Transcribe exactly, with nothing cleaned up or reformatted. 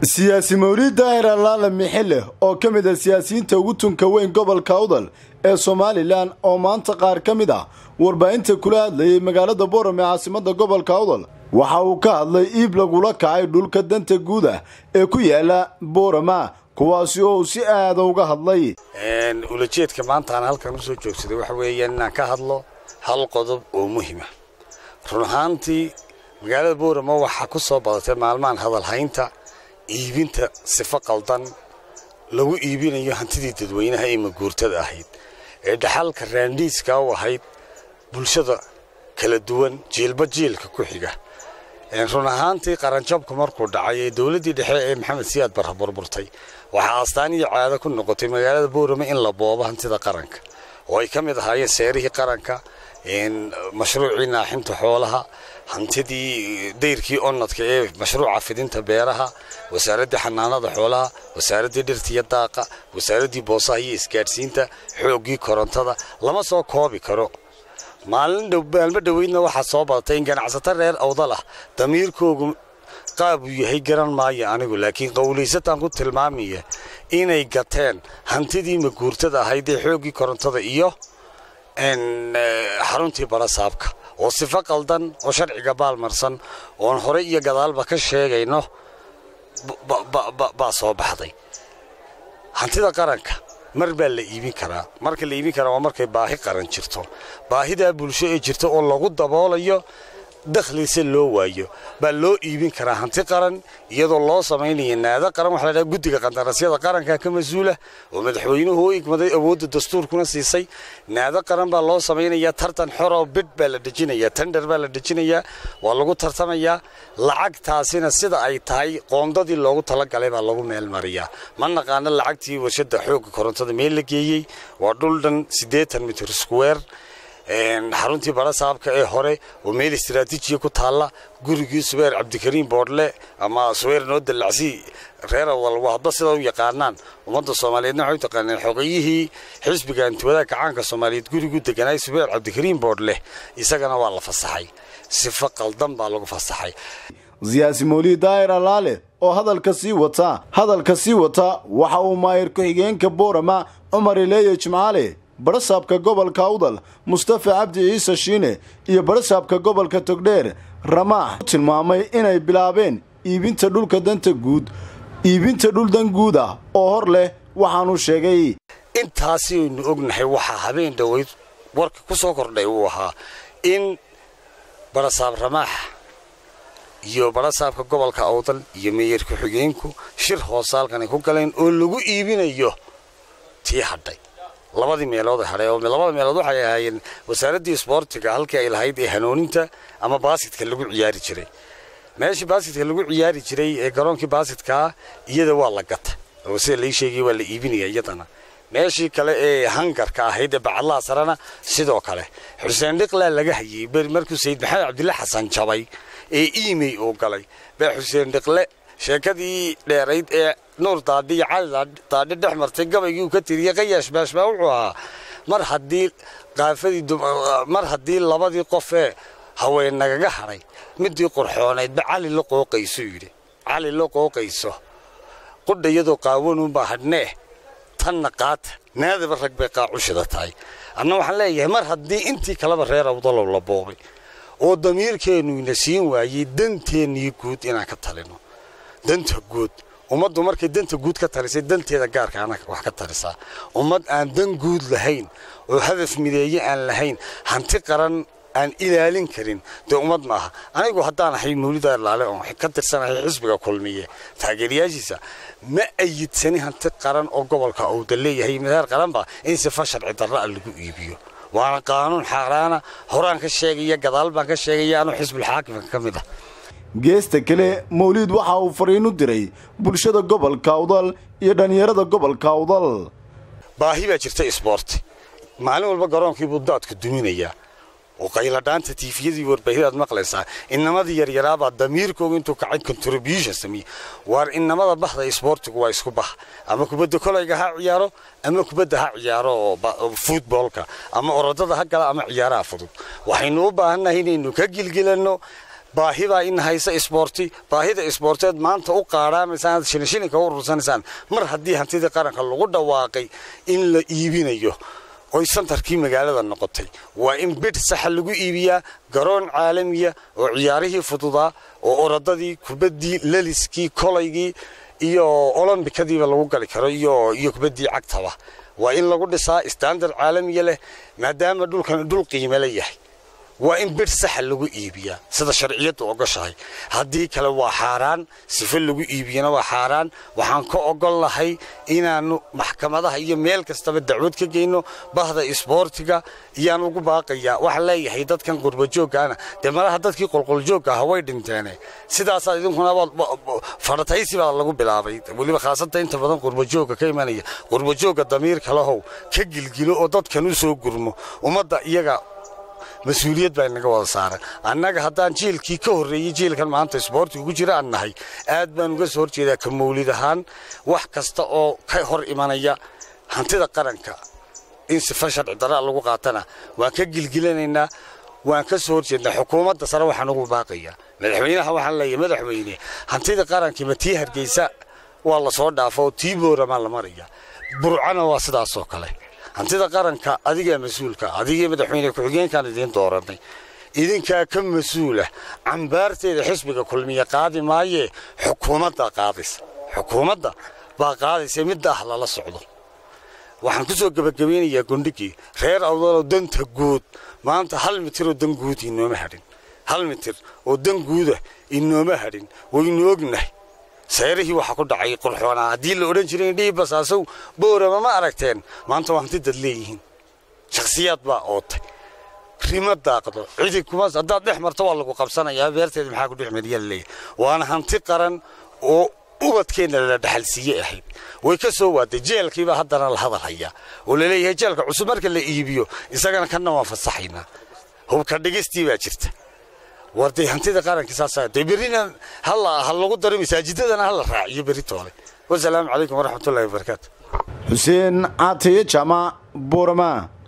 siyaasi Mawlid Daahir Allaale Mixile oo ka mid ah siyaasiyiinta ugu tunka weyn gobolka Awdal ee Somaliland oo maanta qaar ka mid ah warbaahinta kula hadlayay magaalada Boorame caasimadda gobolka Awdal waxa uu ka hadlay iib lagula kacay dhulka danta guud ah ee ku yaala Boorama kuwaasi oo si aad uga hadlay een ulajeedka maanta aan halkan u soo joogsaday waxa weeyaan inaan ka hadlo hal qodob oo muhiim ah run ahaantii magaalada Boorama waxa ku soo badatay maalmahan hadal haynta iibinta sifa qaldan lagu iibinayo hantidii dadweynaha ee maguurtada ahayd ee dhaxalka raandiiska u ahayd bulshada kala duwan jiilba jiilka ku xiga ee run ahaantii qaranjabku markuu dhacay ee dawladii dhexe ee Maxamed Siyaad Barre burburtay waxa astaan iyo caado ku noqotay magaalada Boorama in la boobo hantida qaranka oo ay kamid ahaayeen seerihii qaranka in mashruucii naaxinta xoolaha hantidii deyrkii onnadka ee mashruuca fidinta beeraha wasaaradda xanaanada xoolaha wasaaradda dhirta iyo daaqa wasaaradda boosaha iyo isgaarsiinta xoogii korontada lama soo koobi karo maalin dhowbaalma dhaweydna waxa soo badatay in ganacsato reer Awdal ah damiirkoogu qaab uu yahay garan maayo anigu laakiin qowleysataan ku tilmaamaya inay gateen hantidii maguurtada ahayd ee xoogii korontada iyo en xaruntii barasaabka oo sifa qaldan oo sharciga baalmarsan oo hore iyo gadaalba ka sheegayno ba soo baxday hantida qaranka mar baa la iibin karaa marka la iibin karaa waa markay baahi qaran jirto baahida bulsho ee jirto oo lagu daboolayo dakhliisa loo waayo baa loo iibin karaa hanti qaran iyadoo loo sameeyay naada qaran waxa la yiraahdaa guddiga qandaraasyada qaranka ka masuula oo madaxweynuhu uu igmaday awoodda dastuurkuna siisay naada qaran baa loo sameeyaa tartan xor oo bid baa la dejinayaa tender baa la dejinayaa waa lagu tartamayaa lacagtaasina sida ay tahay qoondadii loogu talagalay baa lagu meel mariyaa ma naqaan lacagtii warshada xoog korontada meel la geeyay waa dhul dhan siddeetan mitir square een xaruntii barasaabka ee hore oo meel istiraatiiji ku taala gurigii Subeer Cabdikariin Boodle ama Subeer noo dalacsi reer Awdal waxba sida u yaqaanaan ummadda Soomaaliyeed waxay taqaaneen xoqiyihii xisbiga intiwada kacaanka Soomaaliyeed gurigu deganay Subeer Cabdikariin Boodle isagana waa la fasaxay sifa qaldan baa lagu fasaxay siyaasi Mawlid Daahir Allaale oo hadalka sii wata hadalka sii wata waxa uu maayir ku xigeenka Boorama Umar Ileeye Jimcaale barasaabka gobolka Awdal Mustafa Cabdi Ciise Shiine iyo barasaabka gobolka Togdheer Ramaax tilmaamay inay bilaabeen iibinta dhulka danta guud iibinta dhul dan guud ah oo hor leh waxaanu sheegay intaasi uu ognahay waxa habeen dhaweyd warka ku soo kordhay uu ahaa in barasaab Ramaax iyo barasaabka gobolka Awdal iyo meeyir ku xigeenku shir hoosaalkan ku galeen oo lagu iibinayo tii hadhay labadii meelood haray oo labada meelood waxay ahaayeen wasaaradda isboortiga halkii ay lahayd ee hanooninta ama baaskitka lagu ciyaari jiray meeshii baaskitka lagu ciyaari jiray ee garoonkii baaskitka iyada waa la gatay oo si la sheegay waa la iibinaya iyadana meeshii kale ee hangarka ahayd ee bacalaha sarana sidoo kale Xuseen Dhiqla laga hayay markuu Sayid Maxamed Cabdillah Xasan jabay ee email oo galay baa Xuseen Dhiqle sheekadii dheerayd ee nuur daadi cali daadi dhaxmartay gabaygu ka tiriyay qayash baashba wuxuu ahaa mar hadii qaafadii mar hadii labadii qof ee haween nagaga haray midii qurxoonayd ba cali la qooqayso yiri cali la qooqayso qudayado qaawanu ba hadnee tan qaat naadaba rag bay qaacushada tahay anna waxaan leeyahay mar hadii intii kalaba reer Awdal la boobay oo damiirkeenu ina siin waayay danteennii guud inaan ka talino danta guud ummaddu markay danta guud ka talisay danteeda gaarka ana wax ka talisaa ummad aan dan guud lahayn oo hadaf mideeye aan lahayn hanti qaran aan ilaalin karin de ummad maaha anigu haddaan ahay Mawlid Daahir Allaale oo ka tirsanahay xisbiga kulmiye taageerayaashiisa ma ayidsani hanti qaran oo gobolka Awdal leeyahay madaar qaran ba in si fashal cidarra lagu iibiyo waana qaanuun xaaraana horaan ka sheegaya gadaal baan ka sheegaya anoo xisbul xaakimka kamid ah geesta kale Mawlid waxa uu fariin u diray bulshada gobolka Awdal iyo dhalinyarada gobolka Awdal baahi baa jirta sport maalin walba garoonkii buu daadku duminaya oo qayla dhaanta tiifiyadii warbaahidaad maqlaysaa inamadii yar yaraaba damiirkooda intuu kacay contribution samee war inamada baxda sportigu waa isku bax ama kubadda kolayga ha ciyaaro ama kubadda ha ciyaaro footballka ama orodada ha gala ama ciyaaraha fudud waxaynu u baahanahay inaynu ka gilgilano baahida in haysa isboorti baahida isboorteed maanta u qaadaamaysan shilinka u rursanaysaan mar haddii hantida qaranka lagu dhawaaqay in la iibinayo oo santarkii magaalada noqotay waa in bid sax lagu iibiyaa garoon caalamiya oo ciyaarihii fududaa oo orodadii kubadii laliskii kolaygii iyo olombikadiiba lagu gali karo iyo iyo kubadii cagtaba waa in lagu dhisaa standard caalamiya leh maadaama dhulkan dhul qiimo leeyahay waa in bid sax lagu iibiyaa sida sharciyadu ogashahay haddii kale waa xaaraan sifa lagu iibiyana waa xaaraan waxaan ka ogol lahay inaanu maxkamadaha iyo meel kastaba dacwad ka geyno bahda isboortiga iyaan ugu baaqayaa waxaan leeyahay dadkan qurba joogana dee malaha dadkii qolqol joogga ah way dhinteen sidaas idinkuna farataysi baa lagu bilaabay waliba khaasatan inta badan qurba joogga ka imanaya qurba joogga damiirka lahow ka gilgilo oo dadkan u soo gurmo ummadda iyaga مسؤوليات بين نجوا صار أنا قهدان جيل كي كهر يجيل كان معناته سبورت وجرا النهاي أد بنقول صور كذا كمولي دهان وحكست أو كهر إيمانية هنتذا قرنك إن سفشل عدلا لو قاتنا وكجيل جيلنا وكسور كذا حكومة تصرف حنو باقية مدحوينها وحلا يمدحويني هنتذا قرنك متيهر جيسا والله صور دافو تيبور مال مريا برعنا واسدا سوكله hantida qaranka adiga mas'uulka adiga madaxweyne ku xigeenkan idin dooranay idinka ka mas'uula cambaarteeda xisbiga kulmiye qaadi maaye xukuumadda qaadis xukuumadda baa qaadis mid ah la socdo waxaan ku soo gabagabeynayaa gundhigi reer awdal danta guud maanta hal mitir oo dan guud inooma hadin hal mitir oo dan guud inooma hadin waynu ognahay سيره وحكون دعي قرحنا عديل لورين جرين دي بس أسو بورا ما أركتين ما أنتوا هم تدليهن شخصيات بقى خيمة داقطة عيدك كماس أداد نحمر طوال وقبسنا يا بيرتي محاكو دي عملية اللي وأنا هنتقرن و وقت كنا لدحل سيئة ويكسوا جيل كيبا حدنا الهضر هيا ولا ليه جيلك عسمرك اللي يبيو إذا كان كنا وافق صحينا هو كان دقيستي باجرت وردي هنتي دقارن كساسا دبرينا هلا هلا قدر مساجدنا هلا راعي بريتولي والسلام عليكم ورحمة الله وبركاته حسين عطية جماعة بورما.